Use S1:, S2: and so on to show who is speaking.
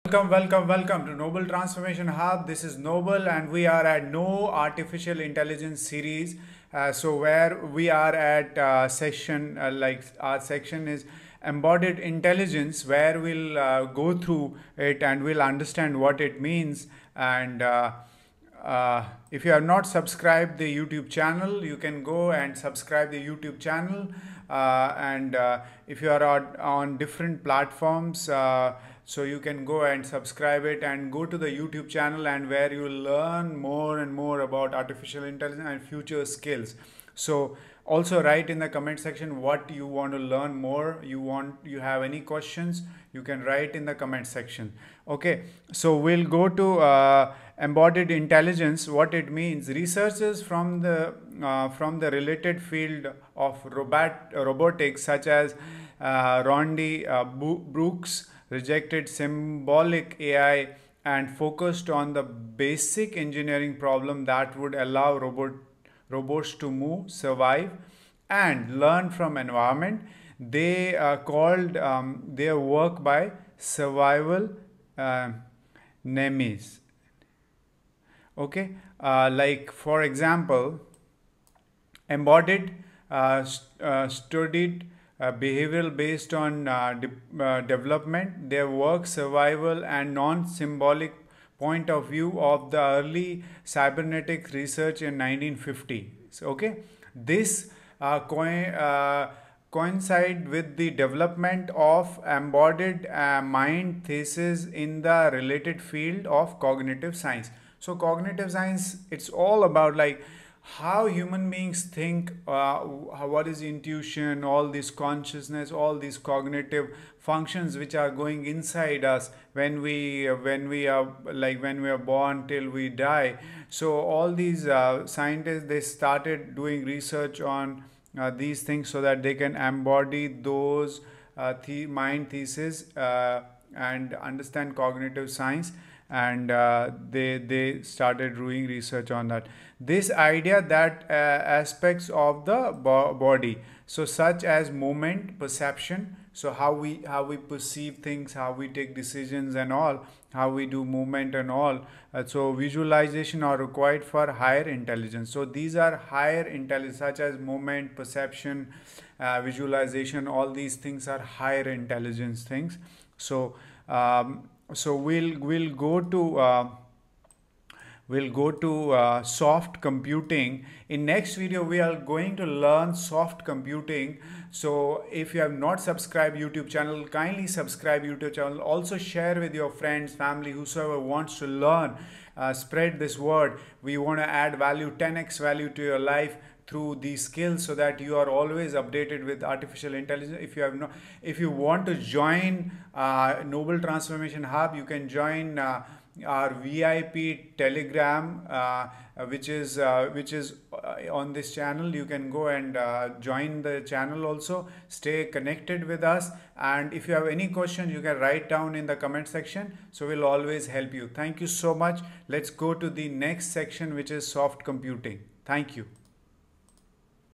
S1: Welcome to Noble Transformation Hub. This is Noble, and we are at No Artificial Intelligence series. So where we are at section, like our section is Embodied Intelligence, where we'll go through it and we'll understand what it means. And if you have not subscribed the YouTube channel, you can go and subscribe the YouTube channel. And if you are on different platforms, so you can go and subscribe it and go to the YouTube channel, and where you will learn more and more about artificial intelligence and future skills. So also write in the comment section what you want to learn more. You have any questions, you can write in the comment section. Okay, so we'll go to embodied intelligence, what it means. Researchers from the related field of robotics, such as Rondi Brooks, rejected symbolic AI and focused on the basic engineering problem that would allow robots to move, survive, and learn from environment. They called their work by survival nemes. Okay, like for example, embodied studied behavioral based on development, their work, survival, and non-symbolic point of view of the early cybernetic research in 1950. So, okay, this coincide with the development of embodied mind thesis in the related field of cognitive science. So cognitive science, it's all about like how human beings think, what is intuition, all this consciousness, all these cognitive functions which are going inside us when we are born till we die. So all these scientists, they started doing research on these things so that they can embody those mind thesis and understand cognitive science. And they started doing research on that. This idea that aspects of the body, so such as movement, perception, so how we perceive things, how we take decisions and all, how we do movement and all, so visualization are required for higher intelligence. So these are higher intelligence, such as movement, perception, visualization, all these things are higher intelligence things. So we'll go to soft computing. In next video we are going to learn soft computing. So if you have not subscribed YouTube channel, kindly subscribe YouTube channel. Also share with your friends, family, whosoever wants to learn. Spread this word. We want to add value, 10x value to your life through these skills, so that you are always updated with artificial intelligence. If you want to join Noble Transformation Hub, you can join our VIP Telegram, which is on this channel. You can go and join the channel also. Stay connected with us, and if you have any questions, you can write down in the comment section, so we'll always help you. Thank you so much. Let's go to the next section, which is soft computing. Thank you.